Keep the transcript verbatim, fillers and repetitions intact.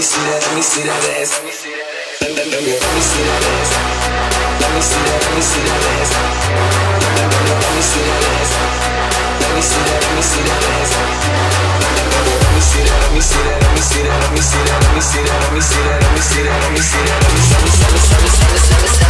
me see that, let me see that ass. Let me see that ass. Let me see that, let me see that ass. Let me see that ass. Let me see that, let me see that ass. Let me see that, let me see that, let me see that, let me see that, let me see that, let me see that, let me see that, let me see that, let me see that, let me see that, let me see that.